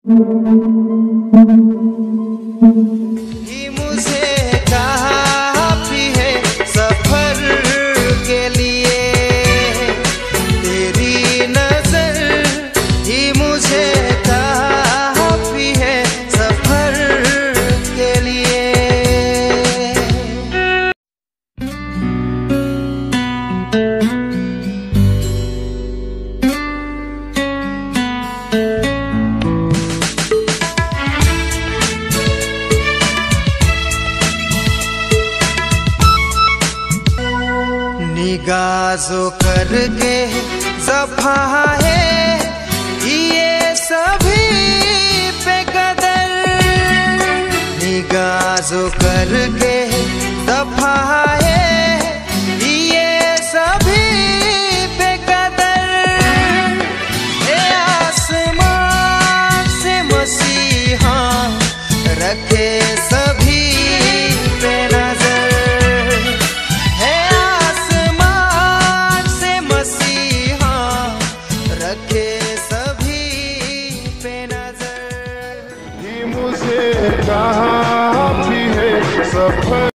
ही मुझे काफी है सफर के लिए, तेरी नजर ही मुझे काफी है सफर के लिए। निगाज़ों करके ज़फ़ा है ये सभी पे कदर, निगाज़ों करके ज़फ़ा है ये सभी पे कदर। ए आसमान से मसीहा रखे सभी पे नजर, रखे सभी पे नजर। ही मुझे काफी है सफर